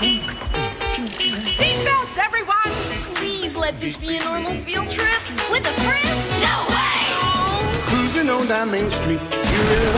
Seatbelts, everyone! Please let this be a normal field trip. With a friend? No way! Cruising on down Main Street.